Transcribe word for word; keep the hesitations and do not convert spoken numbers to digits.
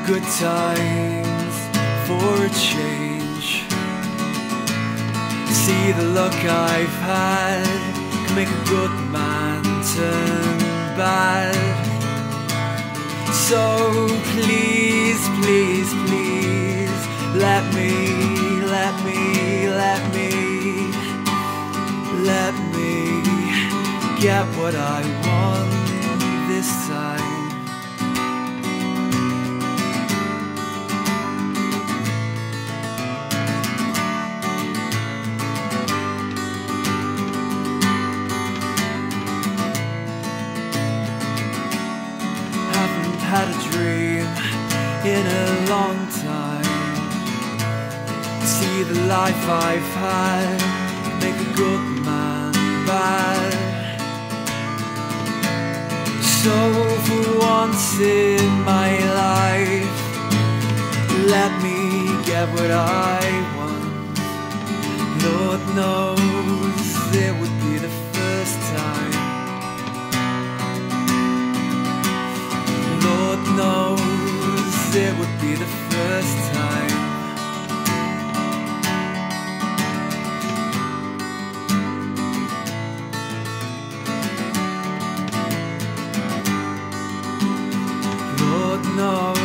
good times for a change. See the luck I've had can make a good man turn bad. So please, please, please, let me, let me, let me, let me get what I want this time. Had a dream in a long time. See the life I've had make a good man bad. So for once in my life, let me get what I want. Lord knows it would be the first time. Lord knows it would be the first time. Lord knows